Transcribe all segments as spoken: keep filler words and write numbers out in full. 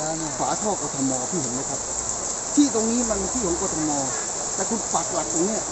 ฝาท่อกทมพี่เห็นไหมครับที่ตรงนี้มันที่ของกทมแต่คุณปักหลักตรงนี้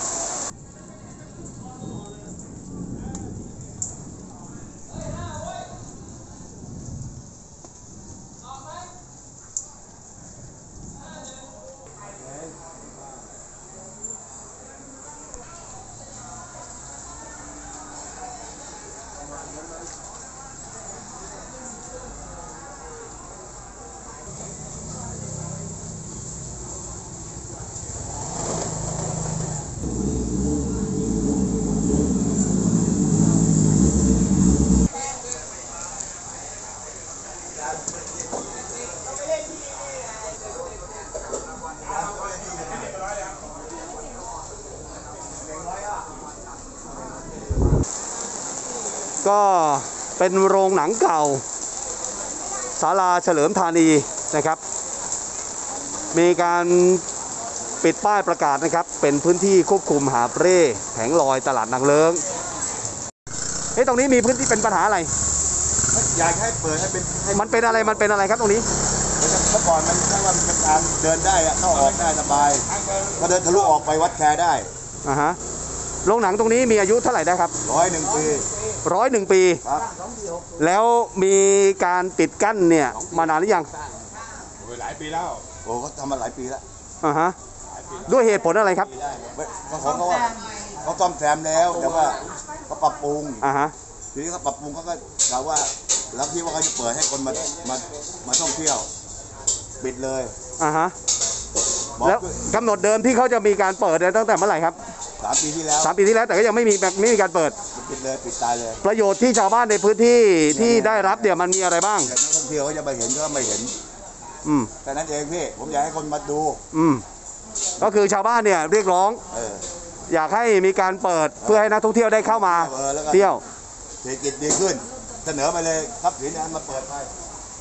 ก็เป็นโรงหนังเก่าศาลาเฉลิมธานีนะครับมีการปิดป้ายประกาศนะครับเป็นพื้นที่ควบคุมหาบเร่แผงลอยตลาดนางเลิ้งเฮ้ยตรงนี้มีพื้นที่เป็นปัญหาอะไรอยากให้เปิดให้เป็นมันเป็นอะไรมันเป็นอะไรครับตรงนี้เมื่อก่อนมันถ้าว่าเป็นการเดินได้เข้าออกได้สบายก็เดินทะลุออกไปวัดแคได้อ่าฮะโรงหนังตรงนี้มีอายุเท่าไหร่ได้ครับร้อยหนึ่งปีร้อยหนึ่งปีแล้วมีการปิดกั้นเนี่ยมานานหรือยังหลายปีแล้วโอ้เขาทำมาหลายปีแล้วอ่าฮะด้วยเหตุผลอะไรครับเขาเขาว่าเขาซ่อมแซมแล้วแต่ว่าเขาปรับปรุงอ่าฮะทีนี้เขาปรับปรุงเขาก็กล่าวว่าแล้วที่ว่าเขาจะเปิดให้คนมามามาท่องเที่ยวปิดเลยอ่าฮะแล้วกำหนดเดิมที่เขาจะมีการเปิดตั้งแต่เมื่อไหร่ครับสามปีที่แล้วสามปีที่แล้วแต่ก็ยังไม่มีไม่มีการเปิดปิดเลยปิดตายเลยประโยชน์ที่ชาวบ้านในพื้นที่ที่ได้รับเดี๋ยวมันมีอะไรบ้างนักท่องเที่ยวเขาจะไปเห็นก็ไม่เห็นอืมแต่นั้นเองพี่ผมอยากให้คนมาดูอืมก็คือชาวบ้านเนี่ยเรียกร้องอยากให้มีการเปิดเพื่อให้นักท่องเที่ยวได้เข้ามาเที่ยวเศรษฐกิจดีขึ้นเสนอไปเลยครับถึงนั้นมาเปิดให้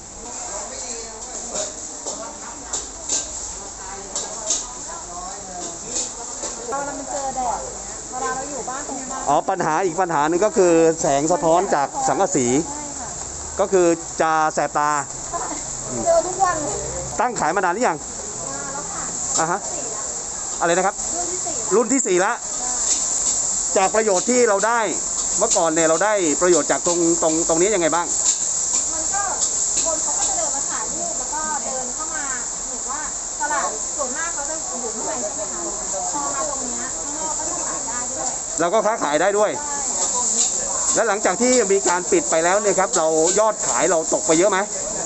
เรามันเจอแดดเวลาเราอยู่บ้านตรงบ้านอ๋อปัญหาอีกปัญหาหนึ่งก็คือแสงสะท้อนจากสังกะสีก็คือจะแสบตาเจอทุกวันตั้งขายมานานหรือยังอ่าฮะอะไรนะครับรุ่นที่สี่แล้วจากประโยชน์ที่เราได้เมื่อก่อนเนี่ยเราได้ประโยชน์จากตรงตรงตรงนี้ยังไงบ้างมันก็คนเขาก็จะเดินมาถ่ายรูปแล้วก็เดินเข้ามาเหมือนว่าตลาดส่วนมากเขาจะอยู่ข้างในใช่ไหมคะพอมาตรงนี้ข้างนอกก็จะขายได้ด้วยเราก็ค้าขายได้ด้วยและหลังจากที่มีการปิดไปแล้วเนี่ยครับเรายอดขายเราตกไปเยอะไหม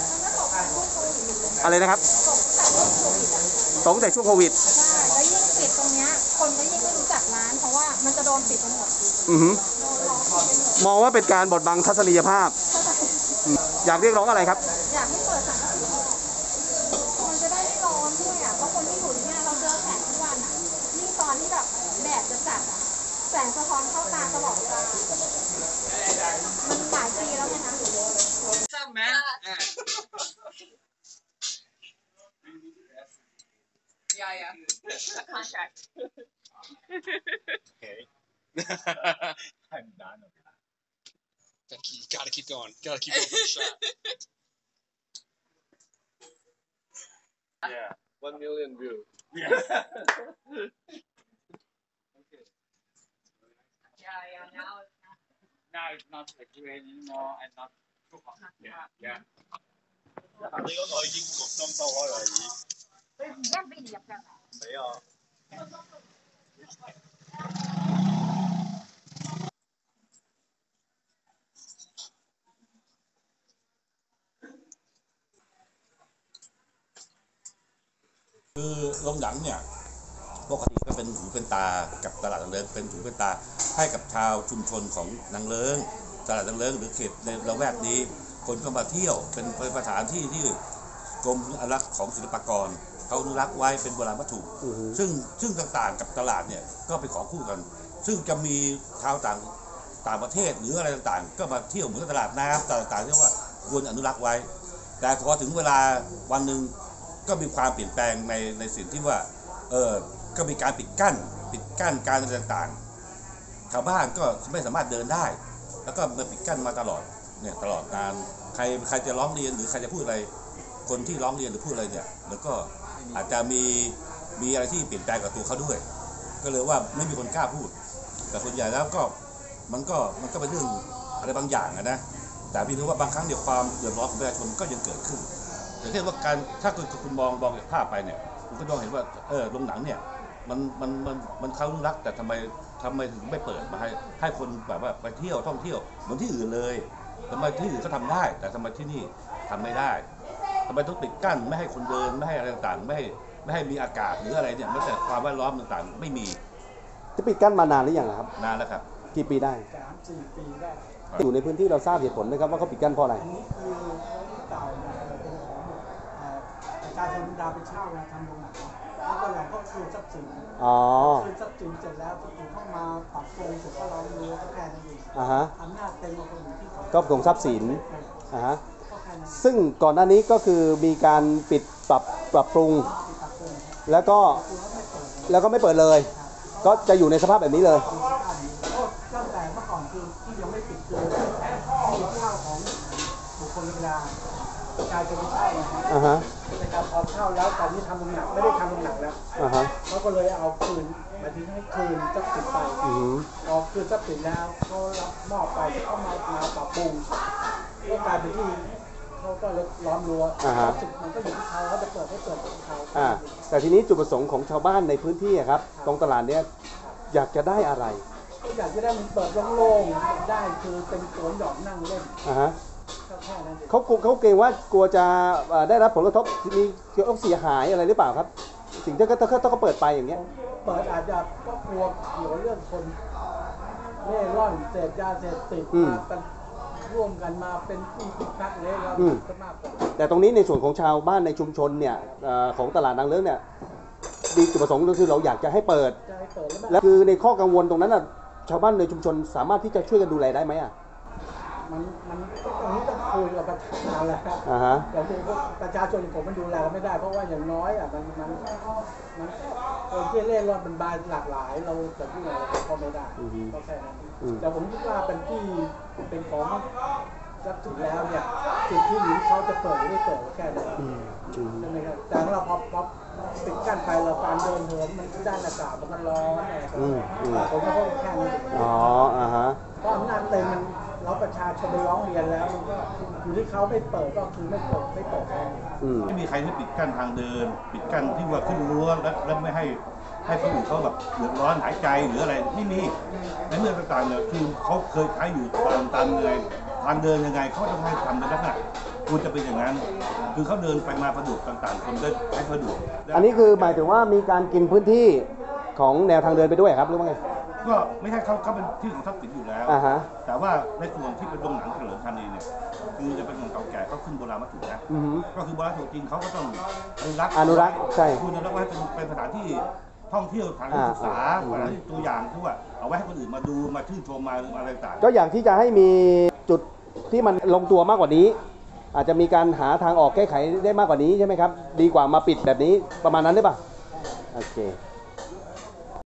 อะไรนะครับตกแต่ช่วงโควิดใช่แล้วยิ่งปิดตรงนี้คนก็ยิ่งไม่รู้จักร้านเพราะว่ามันจะโดนปิดทั้งหมดอือฮึมองว่าเป็นการบดบังทัศนียภาพอยากเรียกร้องอะไรครับอยากให้เปิดสังกะสีมันจะได้ไม่ร้อนด้วยอ่ะเพราะคนที่อยู่ที่นี่เราเจอแสงทุกวันอ่ะยิ่งตอนที่แบบแดดจะจัดอ่ะแสงสะท้อนเข้าตาตลอดเวลามันหลายปีแล้วไงคะซ้ำไหมYeah, yeah. Contract. Okay. I'm done. You gotta keep going. Gotta keep going for the shot. Yeah. One million views. Yeah. Okay. Yeah, yeah. Now it's not. Now it's not like rain anymore and not too hot. Yeah, yeah. 你嗰個已經焗裝修開啦，已。 唔一俾你入㗎。 沒有。 คือโรงหนังเนี่ยปกติก็เป็นหูเป็นตากับตลาดนางเลิ้งเป็นหูเป็นตาให้กับชาวชุมชนของนางเลิ้งตลาดนางเลิ้งหรือเขตในละแวกนี้คนก็มาเที่ยวเป็นสถานที่ที่กรมอนุรักษ์ของศิลปากรเขาอนุรักษ์ไว้เป็นโบราณวัตถุซึ่งซึ่งต่างๆกับตลาดเนี่ยก็เป็นของคู่กันซึ่งจะมีชาวต่างต่างประเทศหรืออะไรต่างๆก็มาเที่ยวเหมือนตลาดน้ำต่างๆที่ว่าควรอนุรักษ์ไว้แต่พอถึงเวลาวันหนึ่งก็มีความเปลี่ยนแปลงในในสิ่งที่ว่าเออก็มีการปิดกั้นปิดกั้นการต่างๆชาวบ้านก็ไม่สามารถเดินได้แล้วก็มาปิดกั้นมาตลอดเนี่ยตลอดการใครใครจะร้องเรียนหรือใครจะพูดอะไรคคนที่ร้องเรียนหรือพูดอะไรเนี่ยมันก็อาจจะมีมีอะไรที่เปลี่ยนแปลงกับตัวเขาด้วย ก็เลยว่าไม่มีคนกล้าพูด แต่ส่วนใหญ่แล้วก็มันก็มันก็เป็นเรื่องอะไรบางอย่างนะแต่พี่รู้ว่าบางครั้งเนี่ยความเดือดร้อนของประชาชนก็ยังเกิดขึ้นอย่างเช่นว่าการถ้าคุณคุณมองมองจากภาพไปเนี่ยคุณก็ต้องเห็นว่าเออโรงหนังเนี่ยมันมันมันมันเขารักแต่ทำไมทำไมถึงไม่เปิดมาให้ให้คนแบบว่าไปเที่ยวท่องเที่ยวเหมือนที่อื่นเลยทำไมที่อื่นก็ทำได้แต่ทำไมที่นี่ทำไม่ได้ทำไมต้องปิดกั้นไม่ให้คนเดินไม่ให้อะไรต่างๆไม่ให้ไม่ให้มีอากาศหรืออะไรเนี่ยแม้แต่ความแวดล้อมต่างๆไม่มีจะปิดกั้นมานานหรือยังครับนานแล้วครับกี่ปีได้สามสี่ปีได้อยู่ในพื้นที่เราทราบเหตุผลไหมครับว่าเขาปิดกั้นเพราะอะไรอันนี้คือเก่าเนี่ยเป็นของเอ่อประชาชนดาวไปเช่านะทำโรงหนังแล้วก็เราก็คืนทรัพย์สินอ๋อคืนทรัพย์สินเสร็จแล้วทรัพย์สินเข้ามาปรับปรุงเสร็จก็เราเรือก็แค่นั้นเองอ่าฮะอำนาจเต็มมาคนอยู่ที่เขาก็ส่งทรัพย์สินอ่าฮะก็แค่นั้นซึ่งก่อนหน้านี้ก็คือมีการปิดปรับปรับปรุงที่ปรับปรุงแล้วก็คือเขาไม่เปิดแล้วก็ไม่เปิดเลย ก็จะอยู่ในสภาพแบบนี้เลยก็ตั้งแต่เมื่อก่อนคือที่ยังไม่ปิดคือที่เช่าของบุคคลธรรมดาประชาชนไม่เช่านะฮะอ่าฮะแต่การพอเช่าแล้วตอนนี้ทำโรงหนังไม่ได้ทำโรงหนังแล้วอ่าฮะเขาก็เลยเอาคืนหมายถึงให้คืนทรัพย์สินไปอืมพอคืนทรัพย์สินแล้วเขารับมอบไปเขามามาปรับปรุงก็กลายเป็นที่เขาก็เลยล้อมรั้วทรัพย์สินมันก็อยู่ที่เขาเขาจะเปิดให้เปิดของเขาอ่า แต่ทีนี้จุดประสงค์ของชาวบ้านในพื้นที่อะครับ ตรงตลาดเนี้ยอยากจะได้อะไรก็อยากจะได้มันเปิดโล่งๆได้คือเป็นสวนหย่อมนั่งเล่นอ่าฮะก็แค่นั้นเองเขากลัวเขาเกรงว่ากลัวจะเอ่อได้รับผลกระทบ มีเกี่ยวกับเสียหายอะไรหรือเปล่าครับ สิ่งที่เขาถ้าเขาเปิดไปอย่างเงี้ยเปิดอาจจะก็กลัวเกี่ยวเรื่องคนเล่ร่อนเสพยาเสพติดอืมมากันร่วมกันมาเป็นผู้พิทักษ์เล่ร่อนอืมก็มากกว่าแต่ตรงนี้ในส่วนของชาวบ้านในชุมชนเนี่ยเอ่อของตลาดนางเลิ้งเนี่ยมีจุดประสงค์ก็คือเราอยากจะให้เปิดจะให้เปิดแล้วแบบแล้วคือในข้อกังวลตรงนั้นน่ะชาวบ้านในชุมชนสามารถที่จะช่วยกันดูแลได้ไหมอ่ะมันมันตรงนี้ต้องคุยกับประชาชนแล้วครับอ่าฮะอย่างที่พวกประชาชนผมมันดูแลไม่ได้เพราะว่าอย่างน้อยอ่ะมันมันมันคนที่เล่นรอดเป็นบายหลากหลายเราจะพูดอะไรก็ไม่ได้ก็แค่นั้นแต่ผมคิดว่าเป็นที่เป็นของทรัพย์สินแล้วเนี่ยสิ่งที่หรือเขาจะเปิดหรือไม่เปิดก็แค่นั้นอืมอืมใช่ไหมครับแต่ของเราพอพอปิดกั้นไปเราการเดินเหินมันได้อากาศมันก็ร้อนอะไรอืมอืมผมก็แค่นั้นเองอ๋ออ่าฮะเพราะอำนาจเต็มมันเราประชาชนไปร้องเรียนแล้วมันก็อยู่ที่เขาไม่เปิดก็คือไม่เปิดไม่เปิดแค่นี้อืมไม่มีใครที่ปิดกั้นทางเดิน ปิดกั้นที่ว่าขึ้นรั้วแล้วแล้วไม่ให้ให้คนอื่นเขาแบบเดือดร้อนหายใจหรืออะไรไม่มีในเมื่อต่างๆเนี่ยคือเขาเคยใช้อยู่ตามตามเลยทางเดินยังไงเขาต้องให้ทำในลักษณะควรจะเป็นอย่างนั้น คือเขาเดินไปมาสะดวกต่างๆ คนได้ให้สะดวกอันนี้คือหมายถึงว่ามีการกินพื้นที่ของแนวทางเดินไปด้วยครับหรือว่าไงก็ไม่ใช่เขาเขาเป็นที่ของทรัพย์สินอยู่แล้วอ่าฮะแต่ว่าในส่วนที่เป็นโรงหนังเฉลิมพันธุ์เนี่ยคือจะเป็นของเก่าแก่เขาขึ้นโบราณวัตถุนะอือหือก็คือโบราณวัตถุจริงเขาก็ต้องอนุรักษ์อนุรักษ์ใช่คุณอนุรักษ์ไว้เป็นเป็นสถานที่ท่องเที่ยวสถานที่ศึกษาอ่าสถานที่ตัวอย่างที่ว่าเอาไว้ให้คนอื่นมาดูมาชื่นชมมาอะไรต่างก็อยากที่จะให้มีจุดที่มันลงตัวมากกว่านี้ อาจจะมีการหาทางออกแก้ไขได้มากกว่านี้ใช่ไหมครับ ดีกว่ามาปิดแบบนี้ประมาณนั้นหรือเปล่าโอเค